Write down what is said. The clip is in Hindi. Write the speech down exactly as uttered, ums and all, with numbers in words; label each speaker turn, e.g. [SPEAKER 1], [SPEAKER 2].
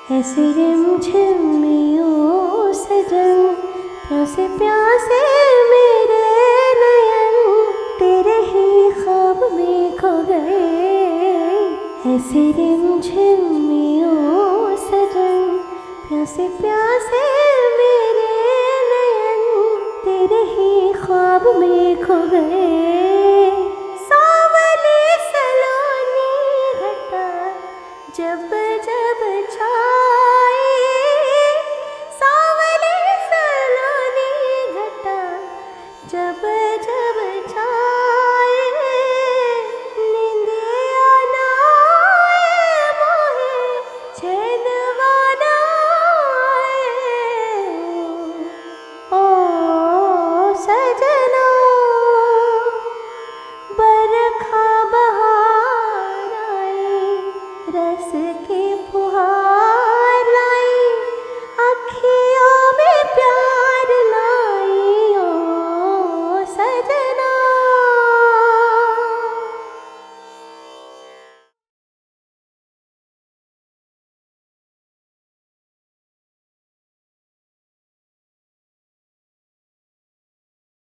[SPEAKER 1] ऐसे रिमझिम में ओ सजन, प्यासे प्यासे मेरे नयन तेरे ही ख्वाब में खो गए। ऐसे रिमझिम में ओ सजन, प्यासे प्यासे मेरे नयन तेरे ही ख्वाब में खो गए।